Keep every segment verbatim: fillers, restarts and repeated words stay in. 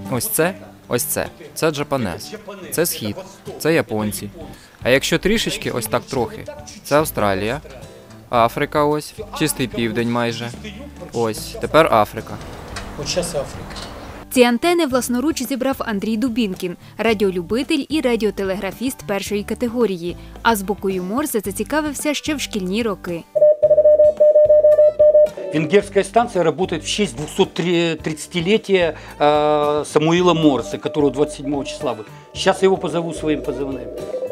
Ось це, ось це, це джапанез, це схід, це японці. А якщо трішечки, ось так трохи, це Австралія, Африка ось, чистий південь майже. Ось, тепер Африка. От зараз Африка. Ці антени власноруч зібрав Андрій Дубінкін, радіолюбитель і радіотелеграфіст першої категорії. Азбукою Морзе зацікавився ще в шкільні роки. Венгерская станция работает в честь двухсотридцатилетия э, Самуила Морзе, которого двадцать седьмого числа будет. Сейчас я его позову своим позывным.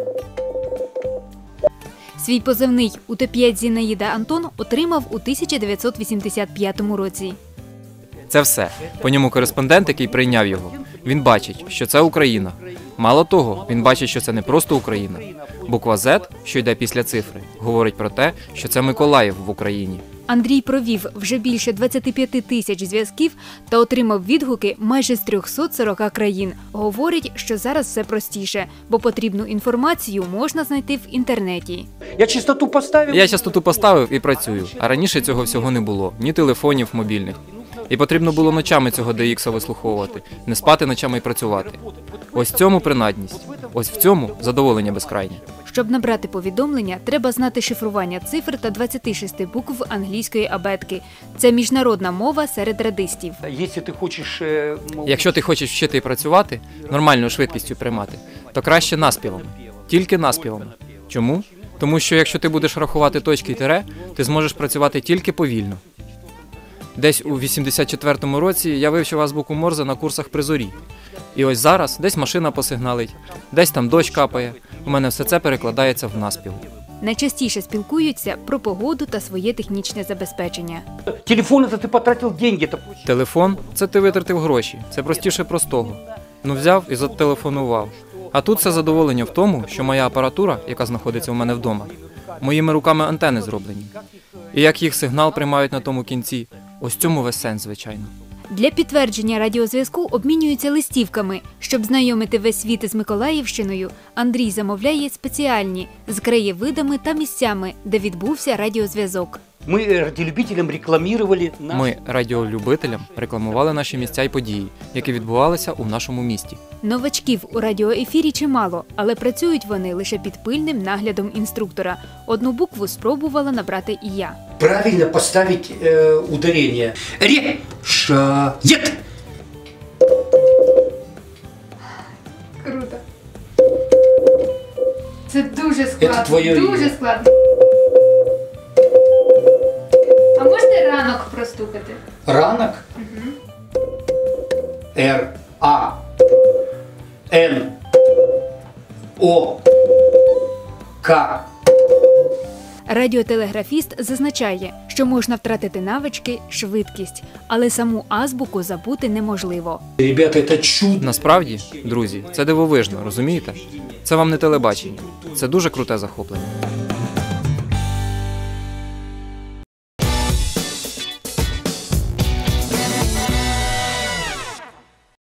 Свій позивний У Т п'ять Зінаїда Антон отримав у тисяча дев'ятсот вісімдесят п'ятому році. Це все. По ньому кореспондент, який прийняв його, він бачить, що це Україна. Мало того, він бачить, що це не просто Україна. Буква «З», що йде після цифри, говорить про те, що це Миколаїв в Україні. Андрій провів вже більше двадцяти п'яти тисяч зв'язків та отримав відгуки майже з трьохсот сорока країн. Говорить, що зараз все простіше, бо потрібну інформацію можна знайти в інтернеті. Я частоту поставив. Я частоту поставив і працюю. А раніше цього всього не було. Ні телефонів мобільних. І потрібно було ночами цього Д Ікса вислуховувати. Не спати ночами і працювати. Ось в цьому принадність. Ось в цьому задоволення безкрайнє. Щоб набрати повідомлення, треба знати шифрування цифр та двадцяти шести букв англійської абетки. Це міжнародна мова серед радистів. Якщо ти хочеш, е, мов... Якщо ти хочеш вчити і працювати, нормальною швидкістю приймати, то краще наспівами. Тільки наспівами. Чому? Тому що якщо ти будеш рахувати точки і тире, ти зможеш працювати тільки повільно. Десь у вісімдесят четвертому році я вивчив азбуку Морзе на курсах при зорі. І ось зараз десь машина посигналить, десь там дощ капає. У мене все це перекладається в наспів. Найчастіше спілкуються про погоду та своє технічне забезпечення. Телефон – це ти потратив гроші. Телефон – це ти витратив гроші. Це простіше простого. Ну взяв і зателефонував. А тут все задоволення в тому, що моя апаратура, яка знаходиться у мене вдома, моїми руками антени зроблені. І як їх сигнал приймають на тому кінці, ось цьому весь сенс, звичайно. Для підтвердження радіозв'язку обмінюються листівками. Щоб знайомити весь світ із Миколаївщиною, Андрій замовляє спеціальні з краєвидами та місцями, де відбувся радіозв'язок. Ми радіолюбителям рекламували наш... Ми радіолюбителям рекламували наші місця і події, які відбувалися у нашому місті. Новачків у радіоефірі чимало, але працюють вони лише під пильним наглядом інструктора. Одну букву спробувала набрати і я. Правильно поставити е, ударення. Решает. Круто. Це дуже складно. Це твоє дуже ім'я. складно. А можна ранок простукати? Ранок. Угу. Р, А, Н, О, К. Радіотелеграфіст зазначає, що можна втратити навички, швидкість, але саму азбуку забути неможливо. Ребята, це чудо. Насправді, друзі, це дивовижно, розумієте? Це вам не телебачення. Це дуже круте захоплення.